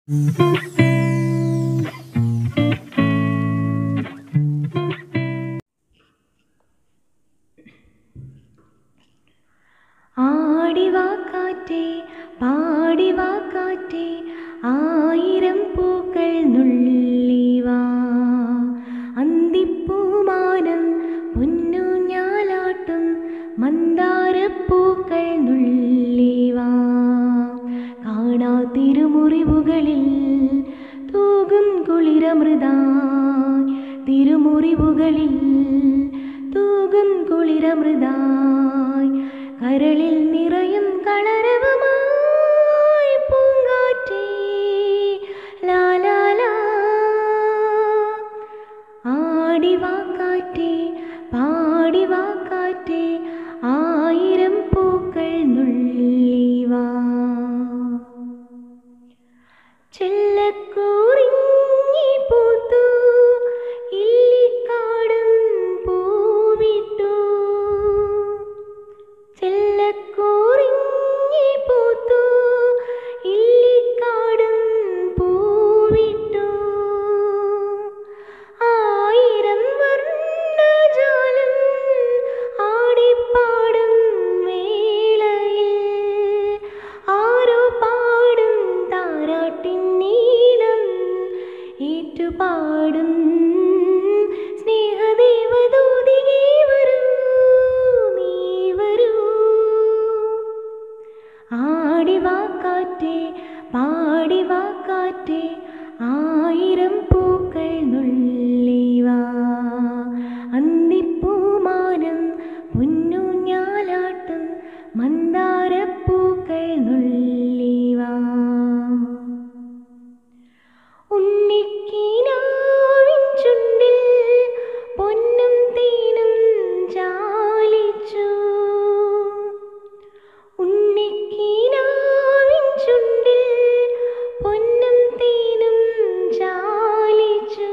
ആടിവാ കാറ്റേ പാടിവാ കാറ്റേ ആയിരം പൂക്കൾ നുള്ളിവാ അന്തിപ്പൂമാനം പൊന്നൂഞ്ഞാലാട്ടും മന്ദാരപ്പൂക്കൾ നുള്ളിവാ കാണാ തിരുമുറിവുകളിൽ തൂകും കുളിരമൃതായി തിരുമുറിവുകളിൽ തൂകും കുളിരമൃതായി കരളിൽ നിറയും കളരവമായി പൂങ്കാറ്റേ ലാലാലാ ആടിവാ കാറ്റേ പാടിവാ കാറ്റേ ആയിരം പൂക്കൾ നുള്ളിവാ ചെല്ലക്കൂറിഞ്ഞി പൂത്തു ഇല്ലിക്കാടും പൂവിട്ടു ചെല്ലക്കൂറിഞ്ഞി പൂത്തു ഇല്ലിക്കാടും പൂവിട്ടു ആയിരം വർണ്ണജാലം ആടിപ്പാടും വേളയിൽ ആരോ പാടും താരാട്ടിൻ നീലം ഏറ്റുപാടും സ്നേഹദേവദൂതി നീ വരൂ നീ വരൂ ആടിവാ കാറ്റേ പാടിവാ കാറ്റേ ആയിരം പൂക്കൾ നുള്ളിവാ അന്തിപ്പൂമാനം പൊന്നൂഞ്ഞാലാട്ടും മന്ദാരപ്പൂക്കൾ നുള്ളിവാ ഉണ്ണിക്കിനാവിൻ ചുണ്ടിൽ പൊന്നും തേനും ചാലിച്ചു ഉണ്ണിക്കിനാവിൻ ചുണ്ടിൽ പൊന്നും തേനും ചാലിച്ചു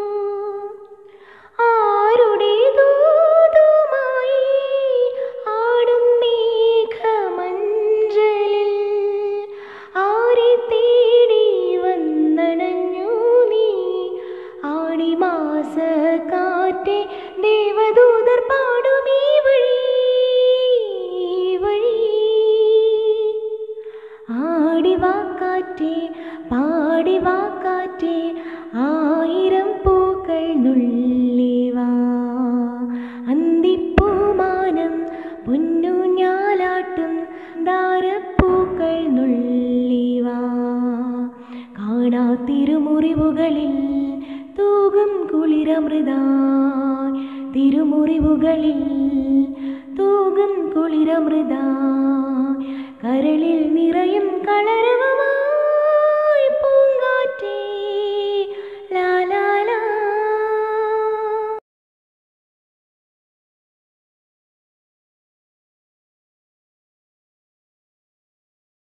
ആരുടെ ദൂതുമായി ആടും മേഘമഞ്ജലിൽ ആരെ തേടി വന്നണഞ്ഞു നീ ആടിമാസ കാറ്റേ ദേവദൂതർ പാടുമീ വഴി വഴി ആടിവാ കാറ്റേ പാടിവാ കാറ്റേ ആയിരം പൂക്കൾ നുള്ളിവാ അന്തിപ്പൂമാനം പൊന്നൂഞ്ഞാലാട്ടും ദാരപ്പൂക്കൾ നുള്ളിവാ കാണാ തിരുമുറിവുകളിൽ തൂകും കുളിരമൃതായി തിരുമുറിവുകളിൽ തൂകും കുളിരമൃതായി കരളിൽ നിറയും കളർ